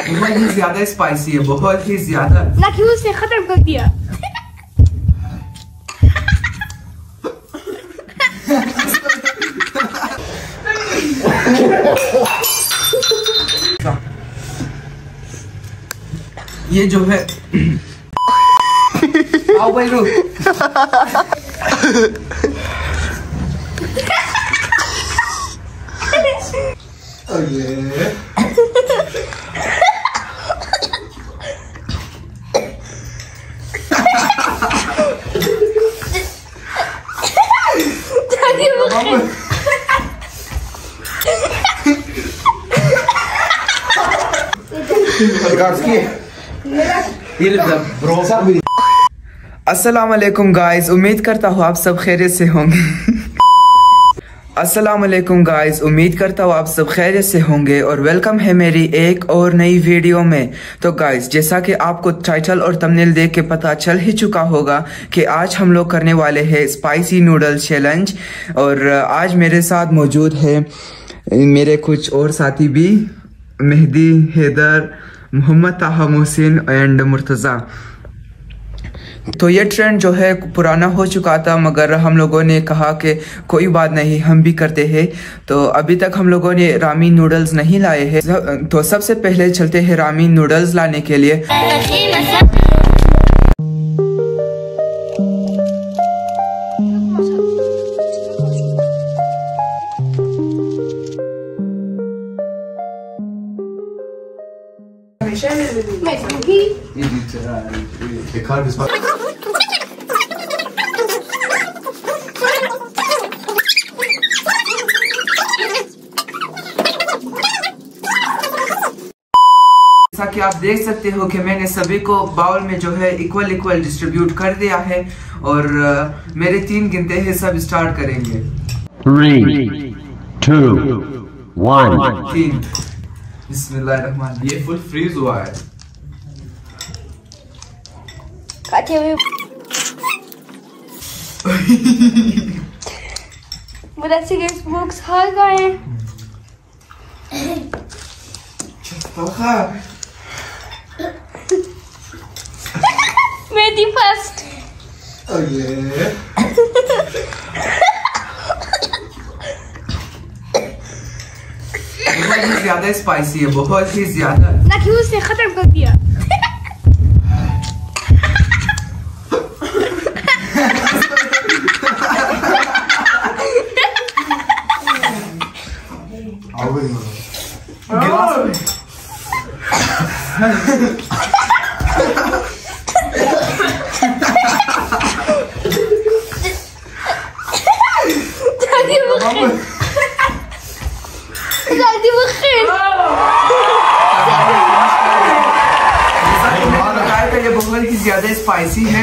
बहुत ही ज्यादा स्पाइसी है, बहुत ही ज्यादा। नाक्यूज ने खत्म कर दिया। ये जो है आओ भाई रुक। अस्सलाम वालेकुम गाइस, उम्मीद करता हूँ आप सब खैरियत से होंगे। अस्सलाम वालेकुम गाइस, उम्मीद करता हूँ आप सब खैरियत से होंगे और वेलकम है मेरी एक और नई वीडियो में। तो गाइस, जैसा कि आपको टाइटल और थंबनेल देख के पता चल ही चुका होगा कि आज हम लोग करने वाले हैं स्पाइसी नूडल्स चैलेंज। और आज मेरे साथ मौजूद है मेरे कुछ और साथी भी, मेहदी, हैदर, मोहम्मद ताहा मोहसिन एंड मुर्तज़ा। तो ये ट्रेंड जो है पुराना हो चुका था, मगर हम लोगों ने कहा कि कोई बात नहीं, हम भी करते हैं। तो अभी तक हम लोगों ने रामीन नूडल्स नहीं लाए हैं, तो सबसे पहले चलते हैं रामीन नूडल्स लाने के लिए। जैसा कि आप देख सकते हो कि मैंने सभी को बाउल में जो है इक्वल डिस्ट्रीब्यूट कर दिया है और मेरे 3 गिनते हैं, सब स्टार्ट करेंगे। 3, 2, 1। 3। बिस्मिल्लाहिर्रहमान। ये फुल फ्रीज हुआ है। बुक्स हार गए। मेहदी फर्स्ट। बहुत ही ज्यादा स्पाइसी है, बहुत ही ज्यादा। नाक्यूज ने खत्म कर दिया। ये बहुत ही ज्यादा स्पाइसी है।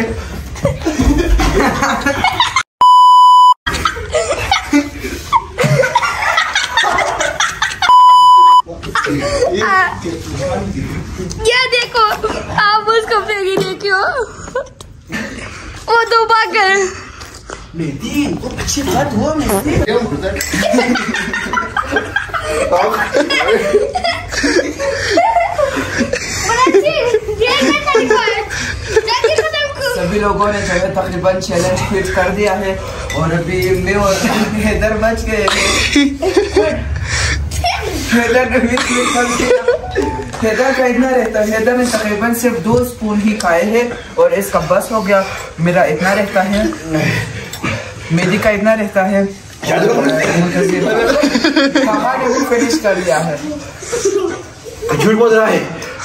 ये देखो, आप उसको फेंकी देखियो, वो तो पागल। मेहदी अच्छी बात हुआ। मेहदी सभी लोगों ने जो है तकरीबन चैलेंज क्विट कर दिया है और अभी मैं और हैदर बच गए। हैदर ने भी क्विट कर दिया। हैदर का इतना रहता है, हैदर ने तकरीबन सिर्फ 2 स्पून ही खाए हैं और इसका बस हो गया। मेरा इतना रहता है, मेहदी का इतना रहता है, ताहा ने भी फिनिश कर लिया है। झूठ बोल रहा है।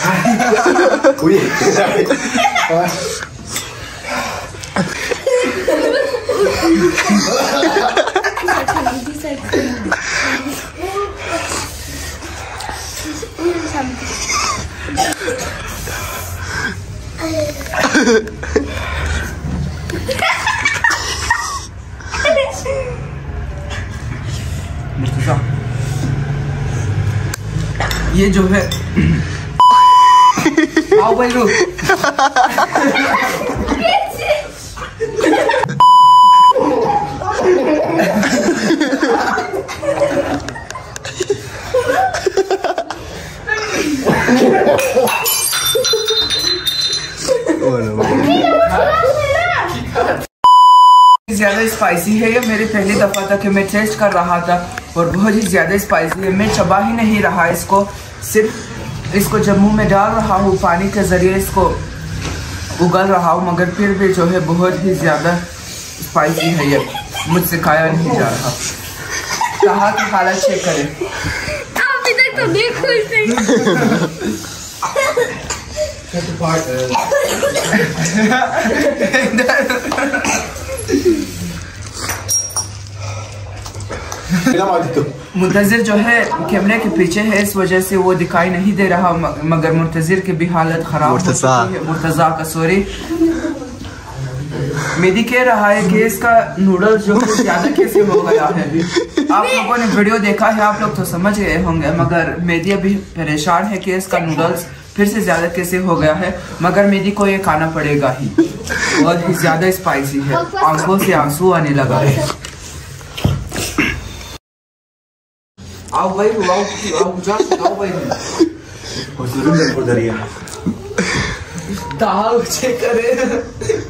ये जो है आओ भाई रुक। ज्यादा स्पाइसी है। ये मेरी पहली दफा था कि मैं टेस्ट कर रहा था और बहुत ही ज्यादा स्पाइसी है। मैं चबा ही नहीं रहा इसको, सिर्फ इसको जब मुंह में डाल रहा हूँ पानी के जरिए इसको उगल रहा हूँ, मगर फिर भी जो है बहुत ही ज्यादा स्पाइसी है। ये मुझसे खाया नहीं जा रहा। कहा की हालत चेक करें। अभी तक तो देखो इसे। मुंतजिर जो है कैमरे के पीछे है, इस वजह से वो दिखाई नहीं दे रहा, मगर मुंतजिर की भी हालत खराब हो चुकी है। मुर्तजा का सॉरी। मेदी कह रहा है कि इसका नूडल्स जो है ज्यादा कैसे हो गया है। आप लोगों ने वीडियो देखा है, आप लोग तो समझ गए होंगे, मगर मेदी अभी परेशान है कि इसका नूडल्स फिर से ज्यादा कैसे हो गया है। मगर मेदी को ये खाना पड़ेगा ही, बहुत ही ज्यादा स्पाइसी है। आंखों से आंसू आने लगा है। आओ भाई, आओ भाई। दाल चेक करे।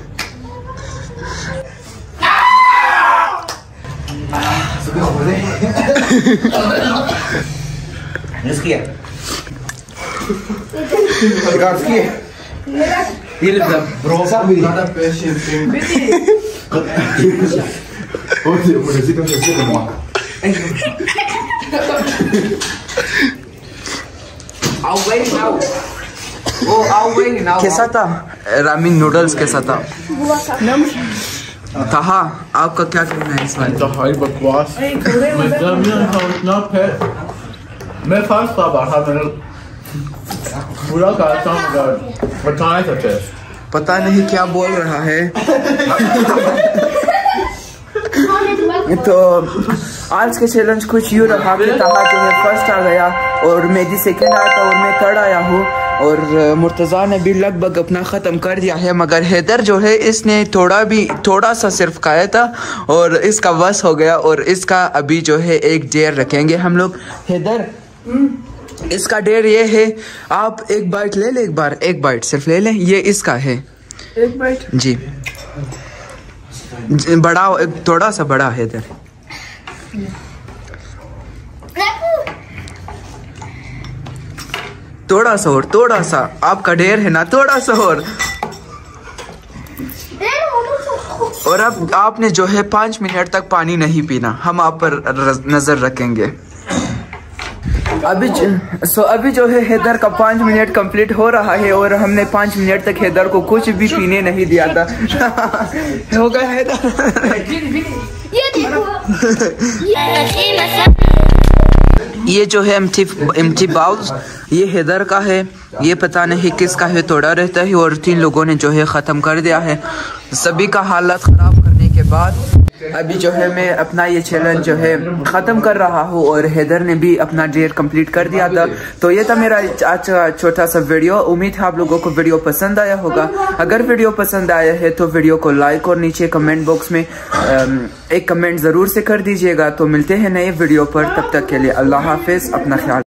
कैसा था रामीन नूडल्स? कैसा था? ताहा, आपका क्या कहना है इस बारे में? बकवास। मैं फर्स्ट था बाहर, मैंने पूरा कहा था मगर बता नहीं सकते। पता नहीं क्या बोल रहा है। तो आज के चैलेंज कुछ यूँ रहा कि ताहा जो है फर्स्ट आ गया और मेदी सेकंड आया था और मैं थर्ड आया हूँ, और मुर्तज़ा ने भी लगभग अपना ख़त्म कर दिया है। मगर हैदर जो है इसने थोड़ा सा सिर्फ खाया था और इसका बस हो गया, और इसका अभी जो है एक डेयर रखेंगे हम लोग। हैदर, इसका डेयर ये है, आप एक बाइट ले ले, एक बाइट सिर्फ ले लें। ये इसका है, एक बाइट जी। बड़ा, थोड़ा सा बड़ा है इधर। थोड़ा सा और, थोड़ा सा, आपका ढेर है ना, थोड़ा सा और अब आपने जो है 5 मिनट तक पानी नहीं पीना, हम आप पर नजर रखेंगे। अभी जो है हैदर का 5 मिनट कंप्लीट हो रहा है और हमने 5 मिनट तक हैदर को कुछ भी पीने नहीं दिया था। हो गया हैदर। ये जो है एम्प्टी बाउल्स, ये हैदर का है, ये पता नहीं किसका है, थोड़ा रहता है और 3 लोगों ने जो है ख़त्म कर दिया है। सभी का हालत ख़राब करने के बाद अभी जो है मैं अपना ये चैलेंज जो है ख़त्म कर रहा हूँ और हैदर ने भी अपना डेयर कंप्लीट कर दिया था। तो ये था मेरा आज का छोटा सा वीडियो। उम्मीद है आप लोगों को वीडियो पसंद आया होगा। अगर वीडियो पसंद आया है तो वीडियो को लाइक और नीचे कमेंट बॉक्स में एक कमेंट ज़रूर से कर दीजिएगा। तो मिलते हैं नए वीडियो पर, तब तक के लिए अल्लाह हाफिज़, अपना ख्याल।